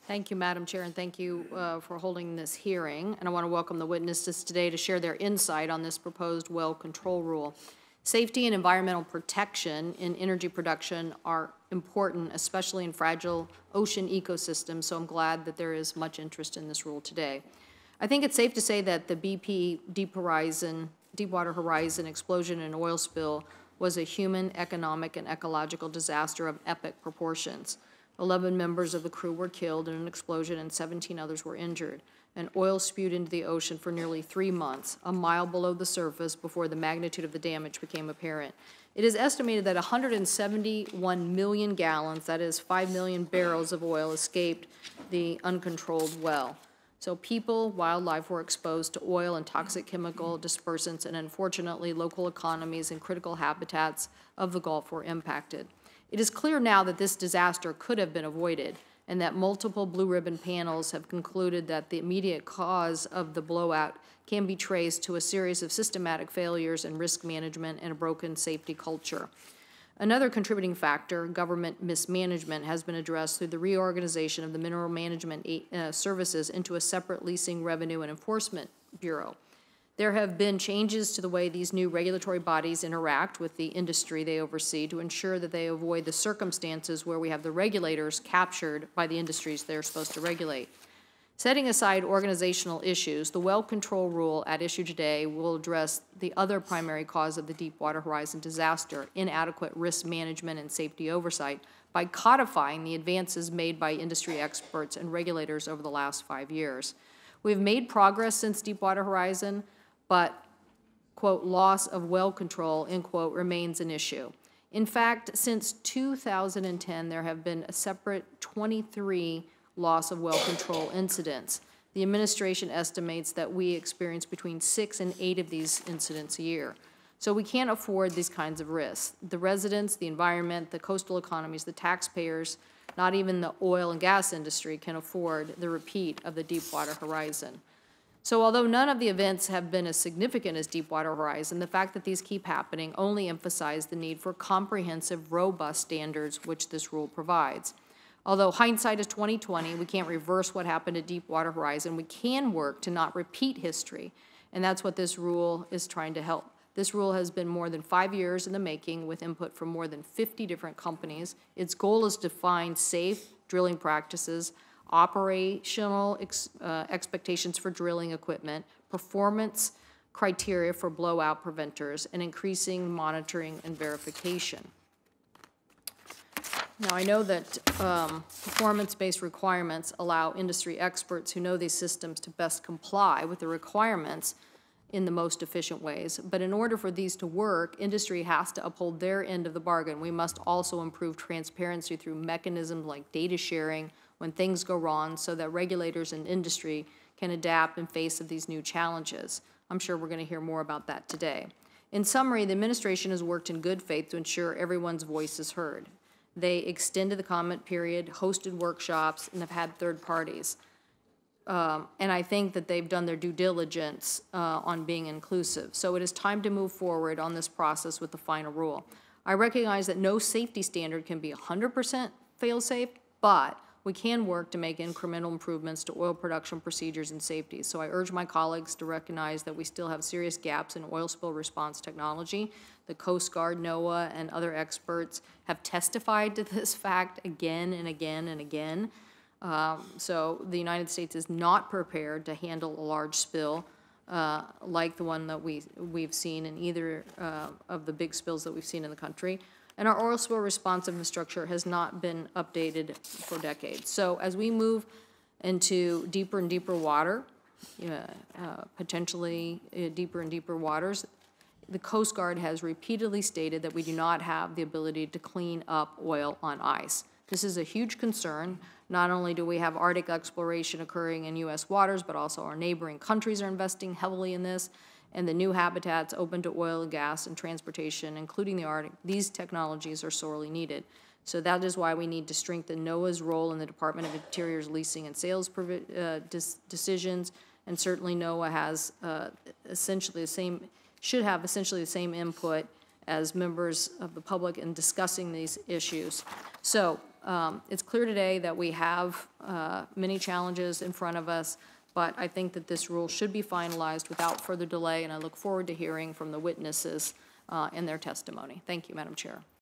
Thank you, Madam Chair, and thank you for holding this hearing. And I want to welcome the witnesses today to share their insight on this proposed well control rule. Safety and environmental protection in energy production are important, especially in fragile ocean ecosystems, so I'm glad that there is much interest in this rule today. I think it's safe to say that the BP Deepwater Horizon explosion and oil spill was a human, economic, and ecological disaster of epic proportions. 11 members of the crew were killed in an explosion and 17 others were injured. And oil spewed into the ocean for nearly 3 months, a mile below the surface, before the magnitude of the damage became apparent. It is estimated that 171 million gallons, that is 5 million barrels of oil, escaped the uncontrolled well. So people, wildlife were exposed to oil and toxic chemical dispersants, and unfortunately, local economies and critical habitats of the Gulf were impacted. It is clear now that this disaster could have been avoided, and that multiple blue ribbon panels have concluded that the immediate cause of the blowout can be traced to a series of systematic failures in risk management and a broken safety culture. Another contributing factor, government mismanagement, has been addressed through the reorganization of the mineral management services into a separate leasing, revenue, and enforcement bureau. There have been changes to the way these new regulatory bodies interact with the industry they oversee to ensure that they avoid the circumstances where we have the regulators captured by the industries they're supposed to regulate. Setting aside organizational issues, the well control rule at issue today will address the other primary cause of the Deepwater Horizon disaster, inadequate risk management and safety oversight, by codifying the advances made by industry experts and regulators over the last 5 years. We've made progress since Deepwater Horizon, but, quote, loss of well control, end quote, remains an issue. In fact, since 2010, there have been a separate 23 loss of well control incidents. The administration estimates that we experience between 6 and 8 of these incidents a year. So we can't afford these kinds of risks. The residents, the environment, the coastal economies, the taxpayers, not even the oil and gas industry can afford the repeat of the Deepwater Horizon. So although none of the events have been as significant as Deepwater Horizon, the fact that these keep happening only emphasize the need for comprehensive, robust standards which this rule provides. Although hindsight is 20/20, we can't reverse what happened at Deepwater Horizon. We can work to not repeat history, and that's what this rule is trying to help. This rule has been more than 5 years in the making with input from more than 50 different companies. Its goal is to find safe drilling practices, operational expectations for drilling equipment, performance criteria for blowout preventers, and increasing monitoring and verification. Now, I know that performance-based requirements allow industry experts who know these systems to best comply with the requirements in the most efficient ways. But in order for these to work, industry has to uphold their end of the bargain. We must also improve transparency through mechanisms like data sharing when things go wrong, so that regulators and industry can adapt in face of these new challenges. I'm sure we're going to hear more about that today. In summary, the administration has worked in good faith to ensure everyone's voice is heard. They extended the comment period, hosted workshops, and have had third parties. And I think that they've done their due diligence on being inclusive. So it is time to move forward on this process with the final rule. I recognize that no safety standard can be 100% fail-safe, but we can work to make incremental improvements to oil production procedures and safety. So I urge my colleagues to recognize that we still have serious gaps in oil spill response technology. The Coast Guard, NOAA, and other experts have testified to this fact again and again and again. So the United States is not prepared to handle a large spill like the one that we've seen in either of the big spills that we've seen in the country. And our oil spill response infrastructure has not been updated for decades. So as we move into deeper and deeper water, potentially deeper and deeper waters, the Coast Guard has repeatedly stated that we do not have the ability to clean up oil on ice. This is a huge concern. Not only do we have Arctic exploration occurring in U.S. waters, but also our neighboring countries are investing heavily in this, and the new habitats open to oil and gas and transportation, including the Arctic, these technologies are sorely needed. So that is why we need to strengthen NOAA's role in the Department of Interior's leasing and sales decisions, and certainly NOAA has should have essentially the same input as members of the public in discussing these issues. So It's clear today that we have many challenges in front of us, but I think that this rule should be finalized without further delay, and I look forward to hearing from the witnesses and their testimony. Thank you, Madam Chair.